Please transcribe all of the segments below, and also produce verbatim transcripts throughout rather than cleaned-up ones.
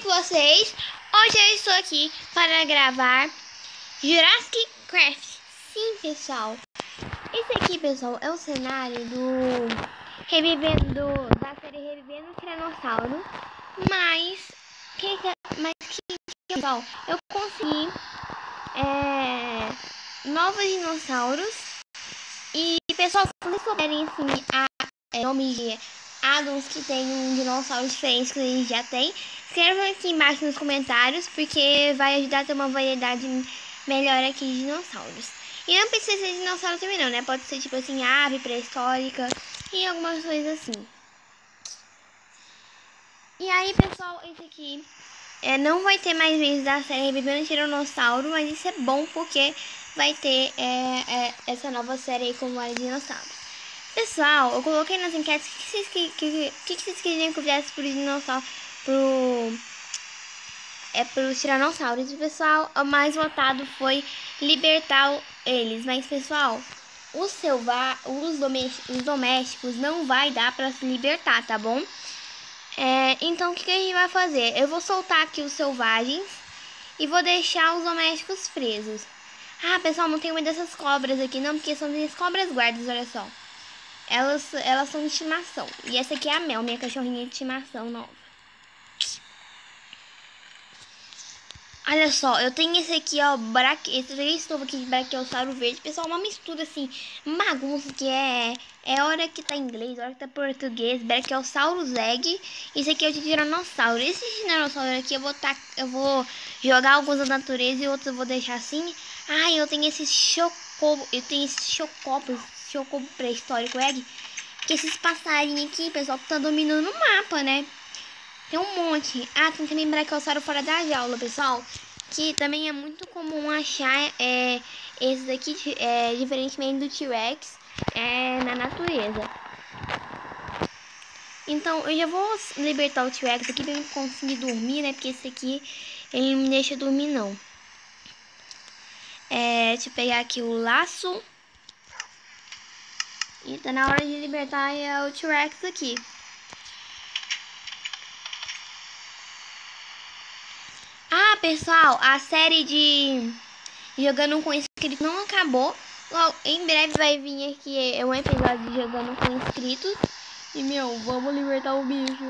com vocês? Hoje eu estou aqui para gravar Jurassic Craft. Sim, pessoal. Esse aqui, pessoal, é o cenário do Revivendo, da série Revivendo o Tiranossauro. Mas, que, mas que, pessoal, eu consegui é, novos dinossauros. E, pessoal, se vocês souberem assim, a é, nome de addons que tem um dinossauro diferente que a gente já tem, escrevam aqui embaixo nos comentários, porque vai ajudar a ter uma variedade melhor aqui de dinossauros. E não precisa ser dinossauro também não, né? Pode ser tipo assim, ave pré-histórica e algumas coisas assim. E aí, pessoal, esse aqui é, não vai ter mais vezes da série Revivendo o Tiranossauro, mas isso é bom porque vai ter é, é, essa nova série aí com vários dinossauros. Pessoal, eu coloquei nas enquetes o que, vocês, que, que, que, que vocês queriam que eu fizesse pro dinossauro, pro, é, pros tiranossauros. E, pessoal, o mais votado foi libertar eles. Mas, pessoal, os, selva os, domésticos, os domésticos não vai dar pra se libertar, tá bom? É, então, o que, que a gente vai fazer? Eu vou soltar aqui os selvagens e vou deixar os domésticos presos. Ah, pessoal, não tenho medo dessas cobras aqui, não, porque são minhas cobras guardas, olha só. Elas, elas são de estimação. E essa aqui é a Mel, minha cachorrinha de estimação nova. Olha só, eu tenho esse aqui, ó, braque... esse esse novo aqui de Brachiosauro verde. Pessoal, uma mistura assim, bagunça, que é... É hora que tá em inglês, hora que tá português. Brachiosaurus egg. Esse aqui é o de tiranossauro. Esse tiranossauro aqui eu vou, tá, eu vou jogar alguns da natureza e outros eu vou deixar assim. Ah, eu tenho esse chocobo, eu tenho esse chocobo, chocobo pré-histórico egg. Que esses passarinhos aqui, pessoal, que tá dominando o mapa, né? Tem um monte. Ah, tem também brachiosauro fora da jaula, pessoal. Que também é muito comum achar é, esse daqui, é, diferentemente do T-Rex, é, na natureza. Então, eu já vou libertar o T-Rex aqui pra eu conseguir dormir, né? Porque esse aqui, ele não me deixa dormir, não. É, deixa eu pegar aqui o laço. E tá na hora de libertar é, o T-Rex aqui. Ah, pessoal, a série de Jogando com Inscritos não acabou. Logo, em breve vai vir aqui é um episódio de Jogando com Inscritos. E, meu, vamos libertar o bicho.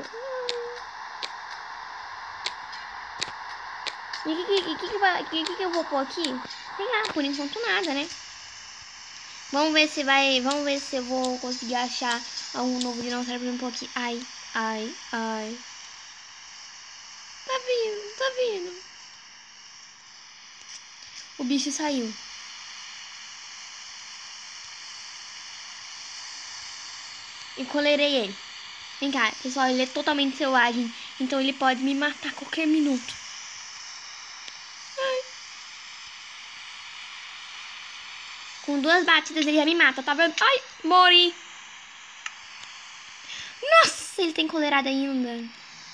E o que, que, que, que, que, que eu vou pôr aqui? Sei lá, por enquanto nada, né? Vamos ver se vai. Vamos ver se eu vou conseguir achar algum novo dinossauro pra um pouquinho. Ai, ai, ai. Tá vindo, tá vindo. O bicho saiu. E colerei ele. Vem cá, pessoal, ele é totalmente selvagem. Então ele pode me matar a qualquer minuto. Ai. Com duas batidas ele já me mata, tá vendo? Ai, morri. Nossa, ele tem coleirada ainda.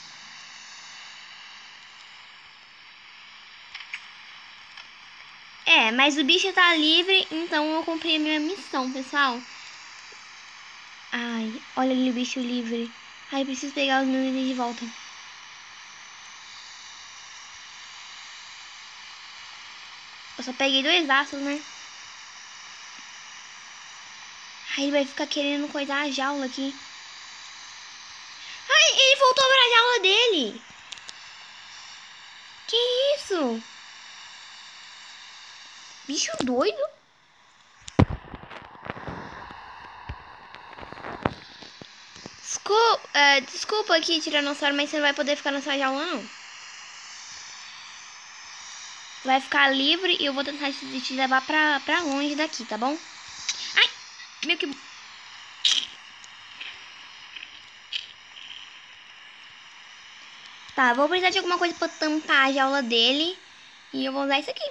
É, mas o bicho tá livre, então eu cumpri a minha missão, pessoal. Ai, olha ali o bicho livre. Ai, eu preciso pegar os meus itens de volta. Eu só peguei dois laços, né? Ai, ele vai ficar querendo coisar a jaula aqui. Ai, ele voltou pra jaula dele. Que isso? Bicho doido. Desculpa, uh, desculpa aqui, tiranossauro, mas você não vai poder ficar nessa jaula, não. Vai ficar livre e eu vou tentar te, te levar pra, pra longe daqui, tá bom? Ai, meio que... Tá, vou precisar de alguma coisa pra tampar a jaula dele. E eu vou usar isso aqui.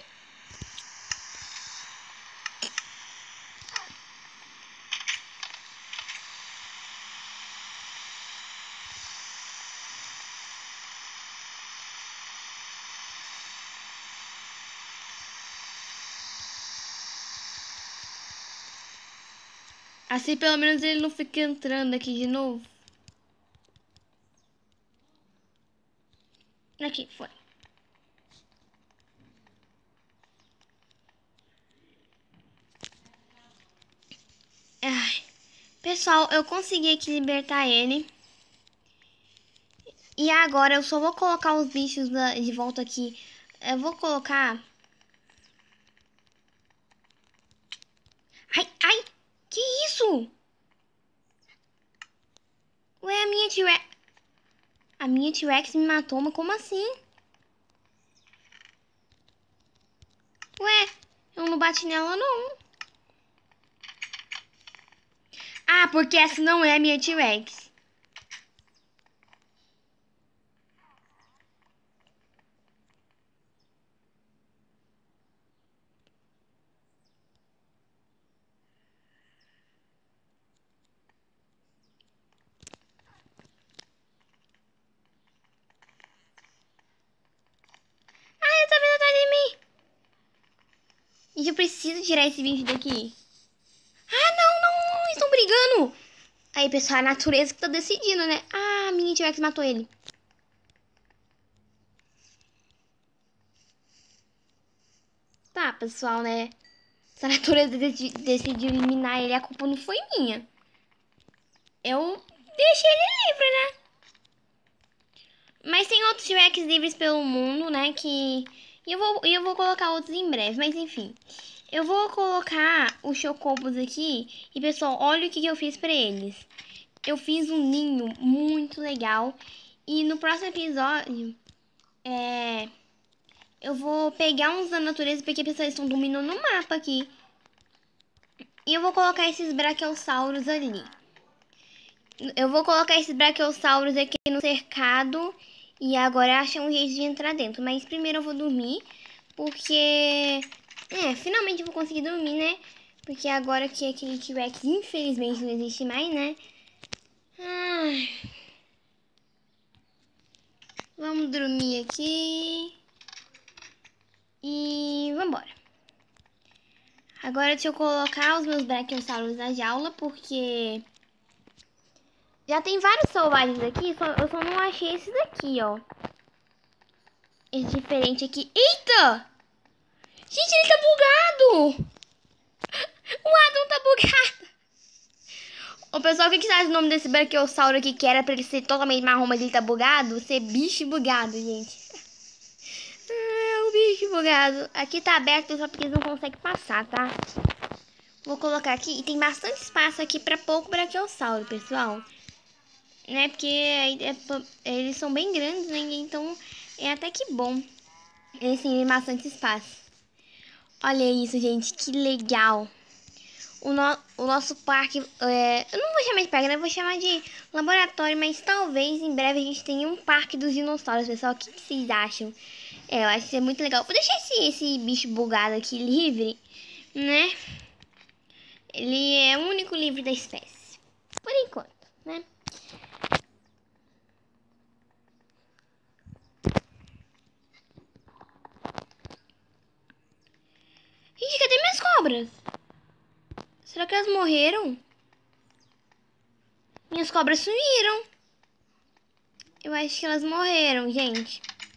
Assim pelo menos ele não fica entrando aqui de novo. Aqui, foi. Ai. Pessoal, eu consegui aqui libertar ele. E agora eu só vou colocar os bichos de volta aqui. Eu vou colocar... Ai, ai! Que isso? Ué, a minha T-Rex... A minha T-Rex me matou, mas como assim? Ué, eu não bati nela, não. Ah, porque essa não é a minha T-Rex. Ah, eu tô vendo atrás de mim. E eu preciso tirar esse bicho daqui. Ah, não, não, não, estão brigando. Aí, pessoal, a natureza que tá decidindo, né? Ah, a minha T-Rex matou ele. Tá, pessoal, né? Se a natureza deci- decidiu eliminar ele, a culpa não foi minha. Eu deixei ele livre, né? Mas tem outros T-Rex livres pelo mundo, né? Que... E eu vou, eu vou colocar outros em breve, mas enfim. Eu vou colocar os Chocobos aqui. E, pessoal, olha o que, que eu fiz pra eles. Eu fiz um ninho muito legal. E no próximo episódio, é... eu vou pegar uns da natureza, porque, pessoal, eles estão dominando o mapa aqui. E eu vou colocar esses Brachiosauros ali. Eu vou colocar esses Brachiosauros aqui no cercado. E agora achei um jeito de entrar dentro. Mas primeiro eu vou dormir. Porque... É, finalmente eu vou conseguir dormir, né? Porque agora que aquele T-Rex infelizmente não existe mais, né? Ai. Vamos dormir aqui. E vambora. Agora deixa eu colocar os meus Brachiosauros na jaula, porque... Já tem vários selvagens aqui, só, eu só não achei esses aqui, ó. Esse diferente aqui. Eita! Gente, ele tá bugado! O Adam tá bugado! Ô, pessoal, o que, que sabe o nome desse Brachiosauro aqui, que era pra ele ser totalmente marrom, mas ele tá bugado? Ser bicho bugado, gente. Ah, o bicho bugado. Aqui tá aberto, só porque eles não conseguem passar, tá? Vou colocar aqui. E tem bastante espaço aqui pra pouco Brachiosauro, pessoal. Né? Porque é, eles são bem grandes, né? Então é até que bom. Eles têm bastante espaço. Olha isso, gente. Que legal. O, no, o nosso parque... É, eu não vou chamar de parque, né? Eu vou chamar de laboratório. Mas talvez em breve a gente tenha um parque dos dinossauros, pessoal. O que, que vocês acham? É, eu acho que é muito legal. Vou deixar esse, esse bicho bugado aqui livre, né? Ele é o único livre da espécie. Por enquanto, né? Gente, cadê minhas cobras? Será que elas morreram? Minhas cobras sumiram. Eu acho que elas morreram, gente.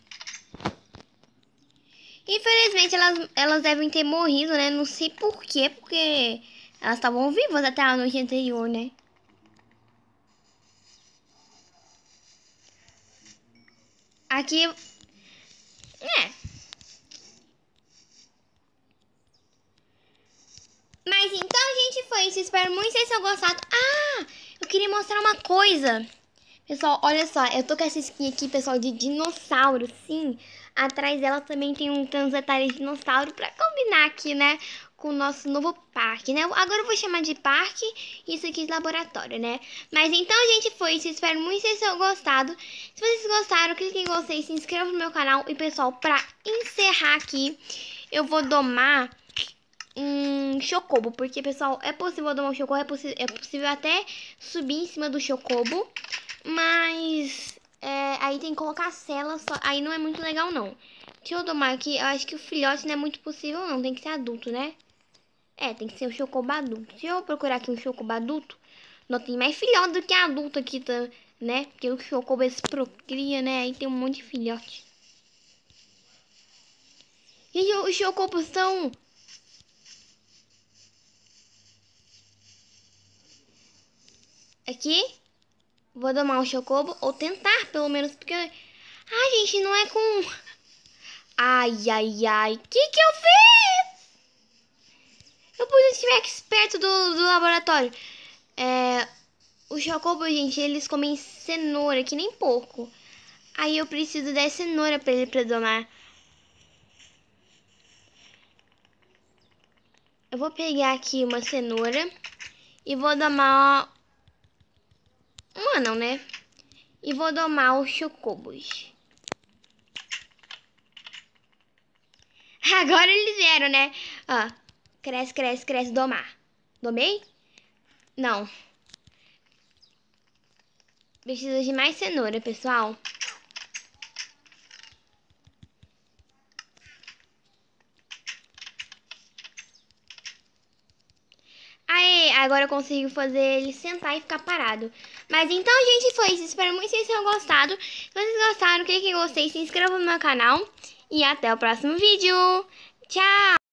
Infelizmente, elas, elas devem ter morrido, né? Não sei por quê, porque elas estavam vivas até a noite anterior, né? Aqui... É. Mas então, gente, foi isso. Espero muito que vocês tenham gostado. Ah! Eu queria mostrar uma coisa. Pessoal, olha só. Eu tô com essa skin aqui, pessoal, de dinossauro, sim. Atrás dela também tem um tantos detalhes de dinossauro pra combinar aqui, né? Com o nosso novo parque, né? Agora eu vou chamar de parque e isso aqui de laboratório, né? Mas então, gente, foi isso. Espero muito que vocês tenham gostado. Se vocês gostaram, clique em gostei, se inscreva no meu canal. E, pessoal, pra encerrar aqui, eu vou domar um chocobo, porque, pessoal, é possível domar um chocobo, é, é possível até subir em cima do chocobo, mas é, aí tem que colocar a cela, só, aí não é muito legal, não. Deixa eu domar aqui, eu acho que o filhote não é muito possível, não, tem que ser adulto, né? É, tem que ser o chocobo adulto. Se eu procurar aqui um chocobo adulto, não tem mais filhote do que adulto aqui, tá, né? Porque o chocobo se procria, né? Aí tem um monte de filhote. Gente, os chocobos estão... Aqui. Vou domar o chocobo. Ou tentar, pelo menos, porque... Ai, gente, não é com... Ai, ai, ai. O que que eu fiz? Eu podia estiver aqui perto do, do laboratório. É... Os chocobos, gente, eles comem cenoura, que nem porco. Aí eu preciso dar cenoura pra ele pra domar. Eu vou pegar aqui uma cenoura e vou domar... Uma não, né? E vou domar os chocobos. Agora eles vieram, né? Ó, cresce, cresce, cresce, domar. Domei? Não. Preciso de mais cenoura, pessoal. Aê, agora eu consigo fazer ele sentar e ficar parado. Mas então, gente, foi isso. Espero muito que vocês tenham gostado. Se vocês gostaram, clique em gostei, se inscreva no meu canal. E até o próximo vídeo. Tchau!